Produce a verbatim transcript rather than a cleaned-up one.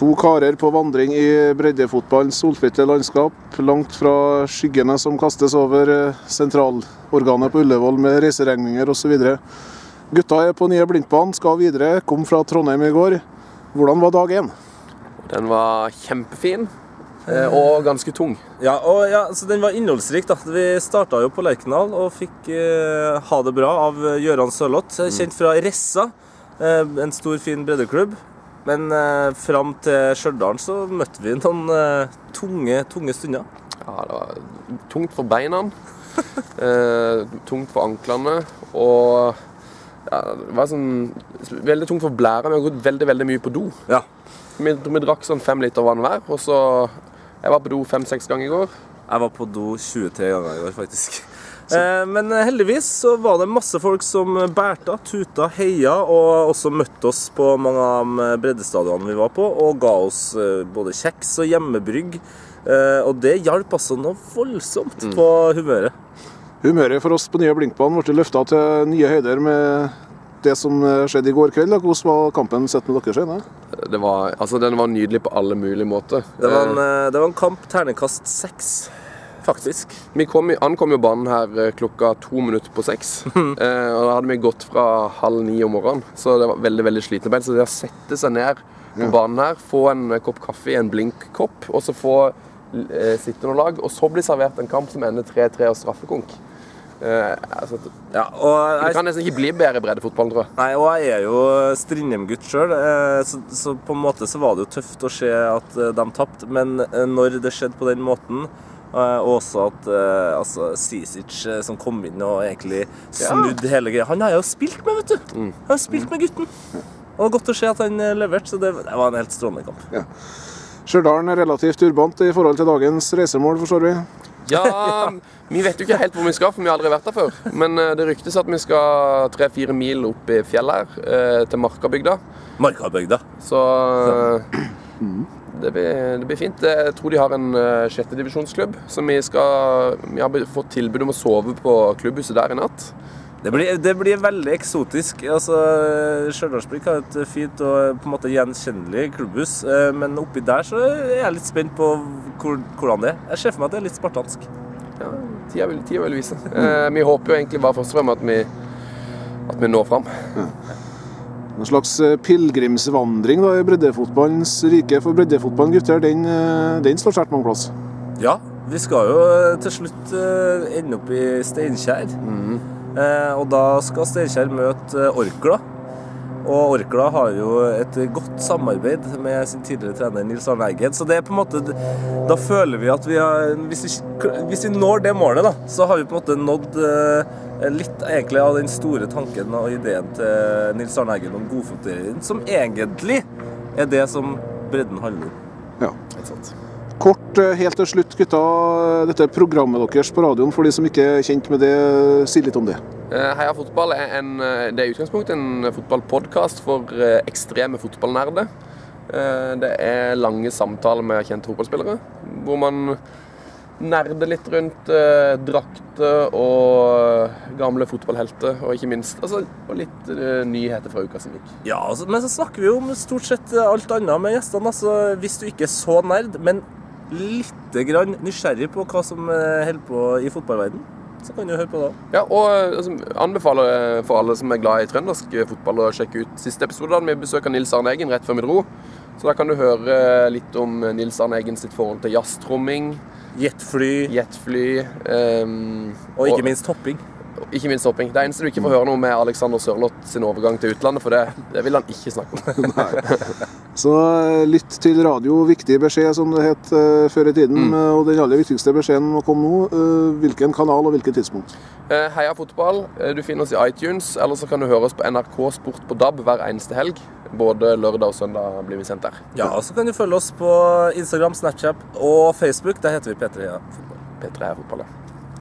To karer på vandring i breddefotballens solfritte landskap, langt fra skyggene som kastes over sentralorganet på Ullevål med reiseregninger og så videre. Gutta er på nye Blindbanen, skal videre, kom fra Trondheim i går. Hvordan var dag én? Den var kjempefin og ganske tung. Ja, og ja, så den var innholdsrik da. Vi startet jo på Lerkendal og fikk eh, ha det bra av Gøran Sørloth, kjent fra Ressa, eh, en stor fin breddeklubb. Men eh, frem til Stjørdal så møtte vi noen eh, tunge, tunge stunder. Ja, det var tungt for beina, eh, tungt for anklene, og ja, det var sånn veldig tungt for blæra. Vi har gått veldig, veldig mye på do. Ja. Vi, vi drakk sånn fem liter vann hver, og så jeg var på do fem-seks ganger i går. Jeg var på do tjuetre ganger i går, faktisk. Eh, men heldigvis så var det masse folk som bærte, tuta, heia, og også møtte oss på mange av breddestadionene vi var på, og ga oss eh, både kjeks og hjemmebrygg. Eh, og det hjalp altså noe voldsomt mm. på humøret. Humøret for oss på nye Blindbanen ble løftet til nye høyder med det som skjedde i går kveld. Hvordan var kampen sett med dere skjønne? Det var, altså, den var nydelig på alle mulige måter. Det var en, det var en kamp ternekast seks, faktisk. Vi kom, ankom jo banen her klokka to minutter på seks. eh, og da hadde vi gått fra halv ni om morgenen, så det var veldig, veldig slitne bein. Så det å sette seg ned på ja. banen her, få en kopp kaffe i en blinkkopp, og så få eh, sitteunderlag, og så bli servert en kamp som ender tre tre og straffekonk. Uh, altså, ja, og jeg, det kan nesten ikke bli bedre i breddefotballen, tror jeg. Nei, og jeg er jo Strindheim-gutt selv, uh, så, så på en måte så var det jo tøft å se at uh, de tappte, men uh, når det skjedde på den måten, uh, og også at uh, altså, Sisic uh, som kom inn og egentlig snudde ja. hele greia, han har jo spilt med, vet du. Mm. Han har spilt med gutten. Og det var godt å se at han uh, leverte, så det, det var en helt strålende kamp. Ja. Stjørdal er relativt urbant i forhold til dagens reisemål, forstår vi. Ja, vi vet jo ikke helt hvor vi skal, for vi har aldri vært der før. Men det ryktes at vi skal tre-fire mil opp i fjellet her, til Markabygda. Markabygda. Så det blir, det blir fint. Jeg tror de har en sjette divisjonsklubb, så vi, skal, vi har fått tilbud om å sove på klubbhuset der i natt. Det blir, det blir veldig eksotisk. Altså, Stjørdalsblink har et fint og på en måte gjenkjennelig klubbhus, men oppi der så er jeg litt spent på hvor, hvordan det er. Jeg ser for meg at det er litt spartansk. Ja, tida vil, tida vil vise. Eh, vi håper jo egentlig bare først og fremst at vi, at vi når frem. Ja. En slags pilgrimsvandring da, i breddefotballens rike. For breddefotballen, gutter, den, den står sterkt mange plass. Ja, vi skal jo til slutt ende opp i Steinkjer. Mm. Eh, og da skal Steinkjer møte Orkla. Og Orkla har jo et godt samarbeid med sin tidligere trener Nils Arne Eggen. Så det er på en måte, da føler vi at vi har, hvis vi, hvis vi når det målet da, så har vi på en måte nådd eh, litt egentlig av den store tanken og ideen til Nils Arne Eggen om godfotering, som egentlig er det som bredden handler om. Ja, helt sant. Kort, helt til slutt, gutta, dette programmet deres på radioen, for de som ikke er kjent med det, si litt om det. Heia Fotball er, en, det er i utgangspunktet en fotballpodcast for ekstreme fotballnerder. Det er lange samtaler med kjente fotballspillere, hvor man nerder litt rundt eh, drakter og gamle fotballhelter, og ikke minst altså, og litt eh, nyheter fra uka som gikk. Ja, altså, men så snakker vi jo om stort sett alt annet med gjestene. Altså, hvis du ikke er så nerd, men litt grann nysgjerrig på hva som holder på i fotballverden, så kan du høre på det. Ja, og altså, anbefaler for alle som er glad i trøndersk fotball å sjekke ut siste episode da vi besøker Nils Arne Eggen rett før vi dro. Så da kan du høre litt om Nils Arne Eggen sitt forhold til jazztromming, jetfly, jetfly um, og ikke og, minst hopping. Ikke minst hopping. Det eneste du ikke får høre noe med Alexander Sørloth sin overgang til utlandet, for det, det vil han ikke snakke om. Nei. Så lytt til radio, viktig beskjed som det het uh, før i tiden, mm. og den aller viktigste beskjeden må komme nå. Uh, hvilken kanal og hvilket tidspunkt? Uh, Heia Fotball, uh, du finner oss i iTunes, eller så kan du høre oss på N R K Sport på D A B hver eneste helg. Både lørdag og søndag blir vi sendt der. Ja, og så kan du følge oss på Instagram, Snapchat og Facebook. Der heter vi P tre Heia Fotball. P tre Heia Fotball, ja.